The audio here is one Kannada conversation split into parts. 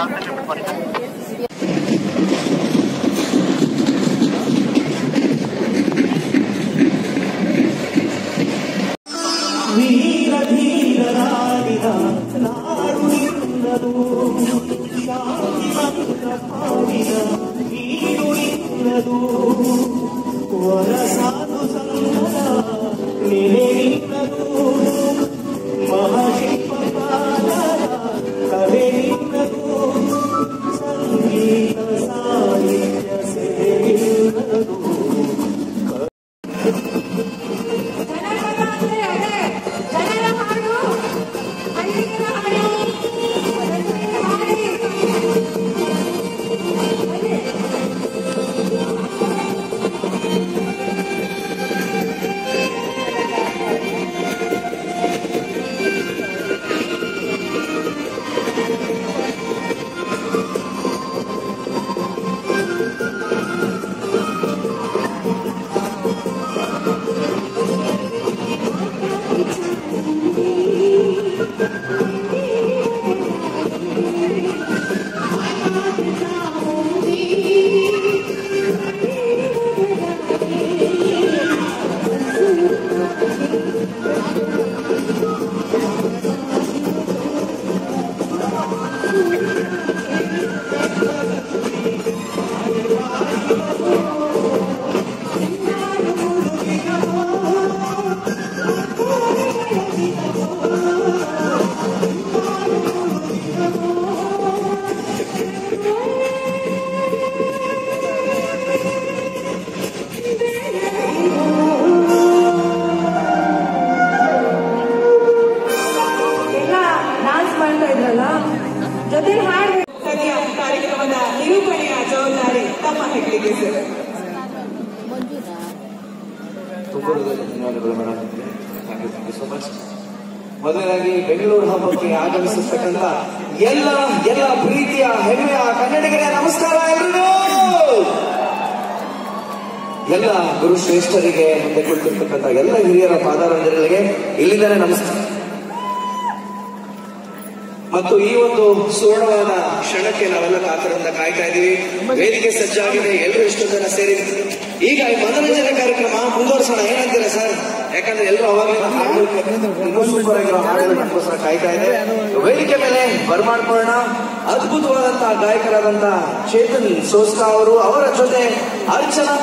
ವೀರ ಧೀರರಾಡಿದ ನಾಡು ನಿನ್ನದು, ಶಾಂತಿ ಮಂತ್ರ ಪಾಡಿದ ನೀಡು ನಿನ್ನದು, ವರಸಾಧು ಸಂಗದ ನೆಲೆ ನಿನ್ನದು, ಮಹಾಶಿಲ್ಪಕಾರರ ಕಲೆ ನಿನ್ನದು, ಸಂಗೀತ ಸಾಹಿತ್ಯ ಸೇವೆ ನಿನ್ನದು. ಕಾರ್ಯಕ್ರಮದ ನಿರೂಪಣೆಯ ಜವಾಬ್ದಾರಿ ತಮ್ಮ ಹೆಗ್ಲಿಗೆ ಸರ್. ಧನ್ಯವಾದಗಳು madam. Thank you so much. ಮೊದಲನೇದಾಗಿ ಬೆಂಗಳೂರು ಹಬ್ಬಕ್ಕೆ ಆಗಮಿಸಿರ್ತಕ್ಕಂಥ ಎಲ್ಲ ಪ್ರೀತಿಯ ಹೆಮ್ಮೆಯ ಕನ್ನಡಿಗರ ನಮಸ್ಕಾರ. ಎಲ್ರಿಗೂ ಎಲ್ಲ ಗುರು ಶ್ರೇಷ್ಠರಿಗೆ ಮುಂದೆ ಕುಳಿತಿರ್ತಕ್ಕಂಥ ಎಲ್ಲ ಹಿರಿಯರ ಪಾದಾರಂಜನೆಗಳಿಗೆ ಇಲ್ಲಿಂದಲೇ ನಮಸ್ಕಾರ. ಮತ್ತು ಈ ಒಂದು ಸುವರ್ಣವಾದ ಕ್ಷಣಕ್ಕೆ ನಾವೆಲ್ಲ ಕಾತರದಿಂದ ಕಾಯ್ತಾ ಇದ್ದೀವಿ. ವೇದಿಕೆ ಸಜ್ಜಾಗಿದೆ, ಎಲ್ಲರೂ ಇಷ್ಟು ಜನ ಸೇರಿದ್ದೀವಿ. ಈಗ ಈ ಮನೋರಂಜನೆ ಕಾರ್ಯಕ್ರಮ ಮುಂದುವರಿಸೋಣ, ಏನಂತೀರಾ ಸರ್? ಯಾಕಂದ್ರೆ ಎಲ್ಲರೂ ಅವಾಗಲಿಂದ ಇನ್ನೂ ಸೂಪರ್ ಆಗಿರೋ ಹಾಡುಗಳಕ್ಕೋಸ್ಕರ ಕಾಯ್ತಾ ಇದೆ. ವೇದಿಕೆ ಮೇಲೆ ಬರಮಾಡ್ಕೊಳ್ಳೋಣ ಅದ್ಭುತವಾದಂತಹ ಗಾಯಕರಾದಂತಹ ಚೇತನ್ ಸೋಸ್ಕಾ ಅವರು, ಅವರ ಜೊತೆ ಅರ್ಚನಾ.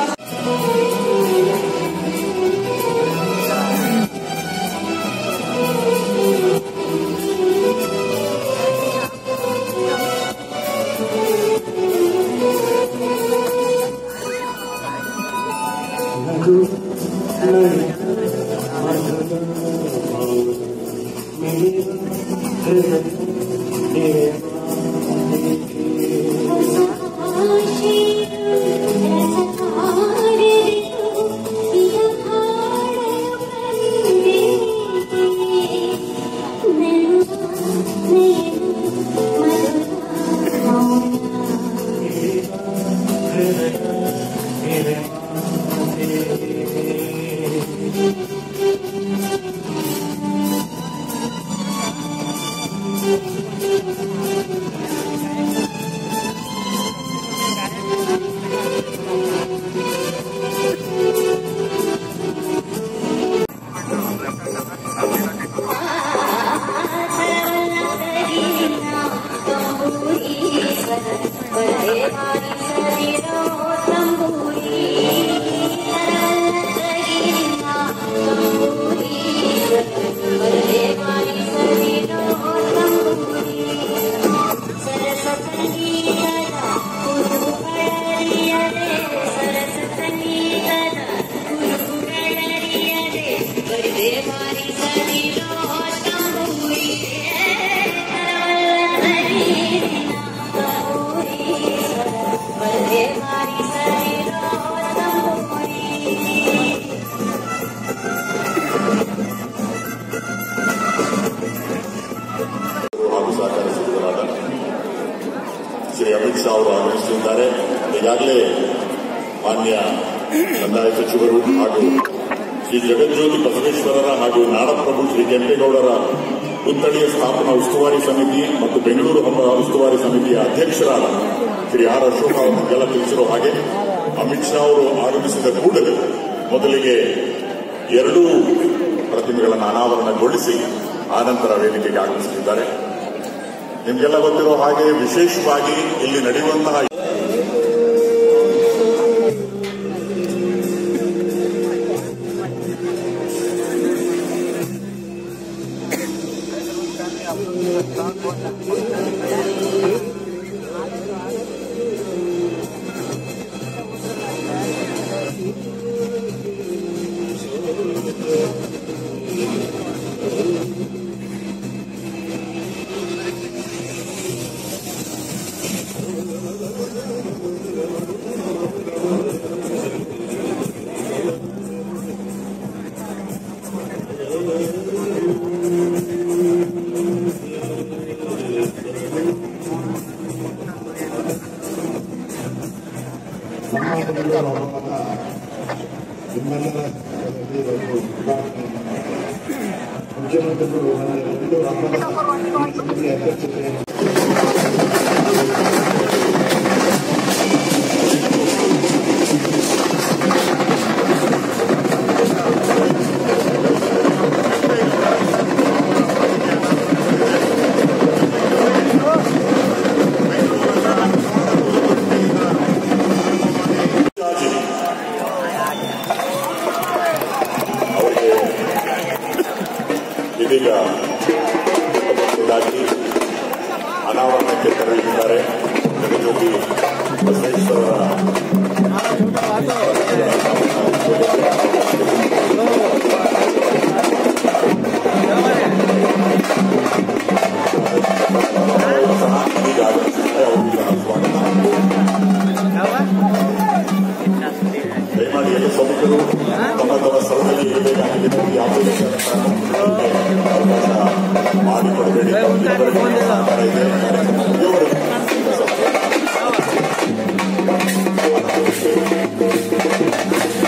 ಶ್ರೀ ಅಮಿತ್ ಶಾ ಅವರು ಆಗಮಿಸುತ್ತಿದ್ದಾರೆ. ಈಗಾಗಲೇ ಮಾನ್ಯ ಕಂದಾಯ ಸಚಿವರು ಹಾಗೂ ಶ್ರೀ ಜಗಜ್ಯೋತಿ ಬಸವೇಶ್ವರರ ಹಾಗೂ ನಾಡಪ್ರಭು ಶ್ರೀ ಕೆಂಪೇಗೌಡರ ಪುತ್ಥಳಿಯ ಸ್ಥಾಪನಾ ಉಸ್ತುವಾರಿ ಸಮಿತಿ ಮತ್ತು ಬೆಂಗಳೂರು ಹಬ್ಬ ಉಸ್ತುವಾರಿ ಸಮಿತಿಯ ಅಧ್ಯಕ್ಷರಾದ ಶ್ರೀ ಆರ್ ಅಶೋಕ ಅವರಿಗೆಲ್ಲ ತಿಳಿಸಿರೋ ಹಾಗೆ ಅಮಿತ್ ಶಾ ಅವರು ಆಗಮಿಸಿದ ಕೂಡಲೇ ಮೊದಲಿಗೆ 2 ಪ್ರತಿಮೆಗಳನ್ನು ಅನಾವರಣಗೊಳಿಸಿ ಆನಂತರ ವೇದಿಕೆಗೆ ಆಗಮಿಸುತ್ತಿದ್ದಾರೆ. ನಿಮಗೆಲ್ಲ ಗೊತ್ತಿರೋ ಹಾಗೆ ವಿಶೇಷವಾಗಿ ಇಲ್ಲಿ ನಡೆಯುವಂತಹ ಮುಖ್ಯಮಂತ್ರಿಗಳು ಅಧ್ಯಕ್ಷತೆ ಇದೀಗ ಇದಾಗಿ ಅನಾವರಣಕ್ಕೆ ತೆರಳಿದ್ದಾರೆ. ಜಗಜ್ಯೋತಿ ಬಸವೇಶ್ವರರ ಇದೀಗ ಆಗಮಿಸಿದ್ದಾರೆ. ಅವರಿಗೆ ಸ್ವಾಗತ. ದಯಮಾಡಿ ಎಲ್ಲ ಸಭಿಕರು ತಮ್ಮ ತಮ್ಮ ಸ್ಥಳದಲ್ಲಿ ಇರಬೇಕಾಗಿ ವಿನಂತಿ. ಯಾವುದೇ ಅವಕಾಶ ಮಾಡಿಕೊಡಬೇಡಿ. ಸಹಕಾರ ಇದೆ. ಕಾರ್ಯಕ್ರಮ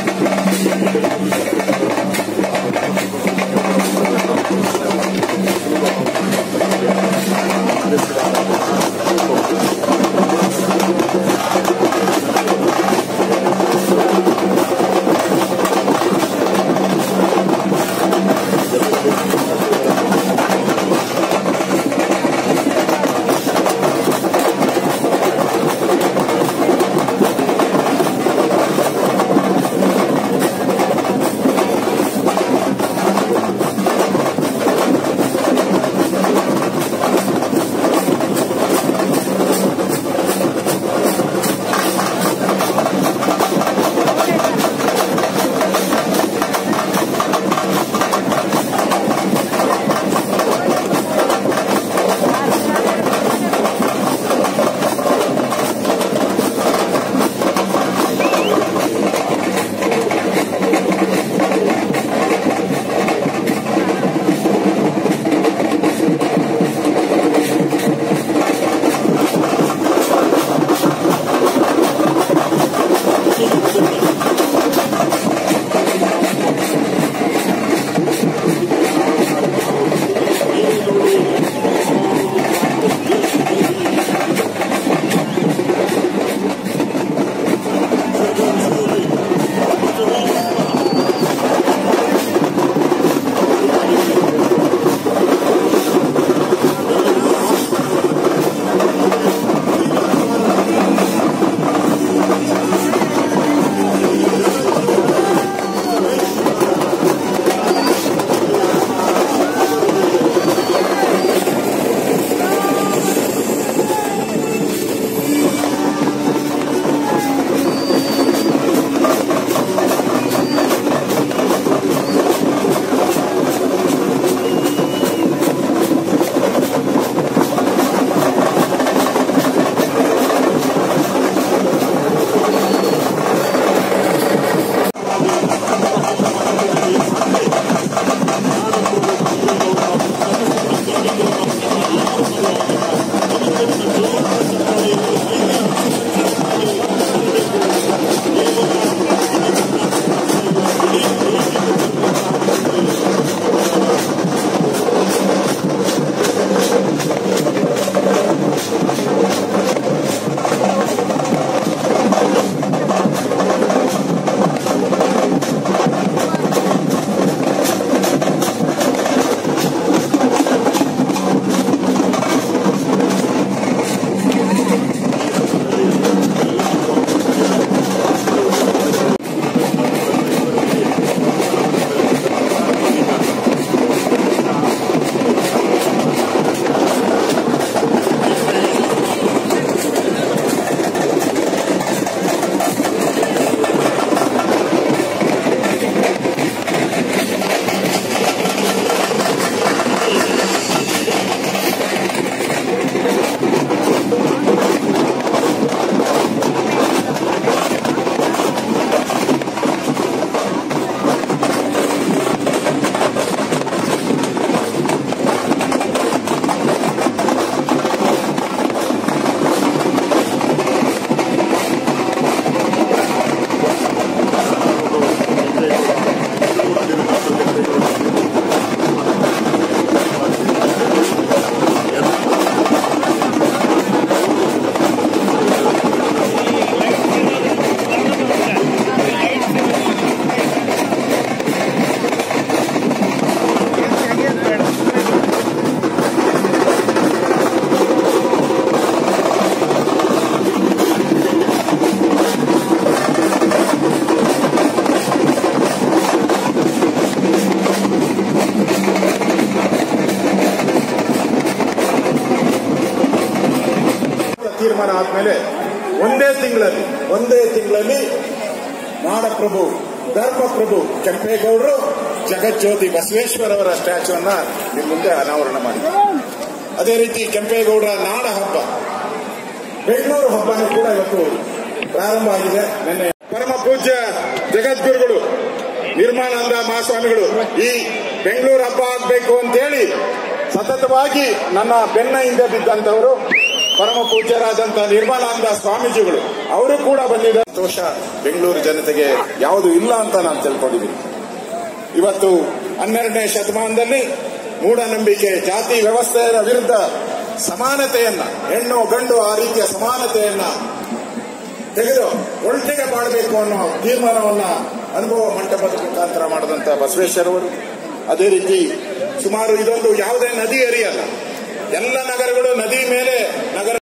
ತೀರ್ಮಾನ ಆದ್ಮೇಲೆ ಒಂದೇ ತಿಂಗಳಲ್ಲಿ ನಾಡಪ್ರಭು ಧರ್ಮಪ್ರಭು ಕೆಂಪೇಗೌಡರು ಜಗಜ್ಯೋತಿ ಬಸವೇಶ್ವರವರ ಸ್ಟ್ಯಾಚ್ಯೂನ್ನ ನಿಮ್ಮ ಮುಂದೆ ಅನಾವರಣ ಮಾಡಿದ್ದಾರೆ. ಅದೇ ರೀತಿ ಕೆಂಪೇಗೌಡರ ನಾಡ ಹಬ್ಬ ಬೆಂಗಳೂರು ಹಬ್ಬನೂ ಕೂಡ ಇವತ್ತು ಪ್ರಾರಂಭ ಆಗಿದೆ. ನಿನ್ನೆ ಪರಮ ಪೂಜ್ಯ ಜಗದ್ಗುರುಗಳು ನಿರ್ಮಲಾನಂದ ಮಹಾಸ್ವಾಮಿಗಳು ಈ ಬೆಂಗಳೂರು ಹಬ್ಬ ಆಗಬೇಕು ಅಂತೇಳಿ ಸತತವಾಗಿ ನನ್ನ ಬೆನ್ನ ಹಿಂದೆ ಬಿದ್ದಂತವರು ಪರಮ ಪೂಜ್ಯರಾದಂತ ನಿರ್ಮಲಾನಂದ ಸ್ವಾಮೀಜಿಗಳು ಅವರು ಕೂಡ ಬಂದಿದ್ದ ಸಂತೋಷ ಬೆಂಗಳೂರು ಜನತೆಗೆ ಯಾವುದು ಇಲ್ಲ ಅಂತ ನಾನು ತಿಳ್ಕೊಂಡಿದ್ದೀನಿ. ಇವತ್ತು 12ನೇ ಶತಮಾನದಲ್ಲಿ ಮೂಢನಂಬಿಕೆ ಜಾತಿ ವ್ಯವಸ್ಥೆಯ ವಿರುದ್ಧ ಸಮಾನತೆಯನ್ನ ಹೆಣ್ಣು ಗಂಡು ಆ ರೀತಿಯ ಸಮಾನತೆಯನ್ನ ತೆಗೆದು ಒಳ್ಳೆಗೆ ಮಾಡಬೇಕು ಅನ್ನೋ ತೀರ್ಮಾನವನ್ನ ಅನುಭವ ಮಂಟಪದ ಮುಖಾಂತರ ಮಾಡಿದಂತ ಬಸವೇಶ್ವರವರು. ಅದೇ ರೀತಿ ಸುಮಾರು ಇದೊಂದು ಯಾವುದೇ ನದಿ ಹರಿಯಲ್ಲ, ಎಲ್ಲ ನಗರಗಳು ನದಿ ಮೇಲೆ ನಗರ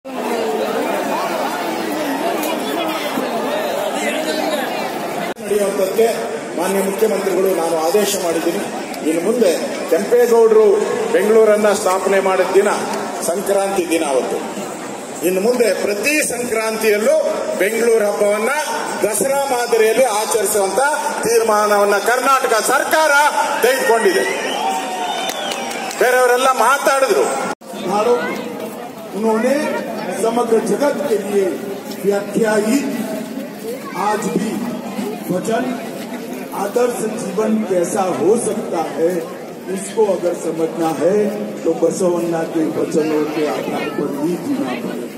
ನಡೆಯುವಂತಕ್ಕೆ ಮಾನ್ಯ ಮುಖ್ಯಮಂತ್ರಿಗಳು ನಾನು ಆದೇಶ ಮಾಡಿದ್ದೀನಿ. ಇನ್ನು ಮುಂದೆ ಕೆಂಪೇಗೌಡರು ಬೆಂಗಳೂರನ್ನ ಸ್ಥಾಪನೆ ಮಾಡಿದ ದಿನ ಸಂಕ್ರಾಂತಿ ದಿನ ಅವತ್ತು. ಇನ್ನು ಮುಂದೆ ಪ್ರತಿ ಸಂಕ್ರಾಂತಿಯಲ್ಲೂ ಬೆಂಗಳೂರು ಹಬ್ಬವನ್ನ ದಸರಾ ಮಾದರಿಯಲ್ಲಿ ಆಚರಿಸುವಂತ ತೀರ್ಮಾನವನ್ನ ಕರ್ನಾಟಕ ಸರ್ಕಾರ ತೆಗೆದುಕೊಂಡಿದೆ. ಬೇರೆಯವರೆಲ್ಲ ಮಾತಾಡಿದ್ರು. उन्होंने समग्र जगत के लिए व्याख्यायित आज भी वचन आदर्श जीवन कैसा हो सकता है इसको अगर समझना है तो बसवन्ना के वचनों के आधार पर ही जीना पड़ेगा।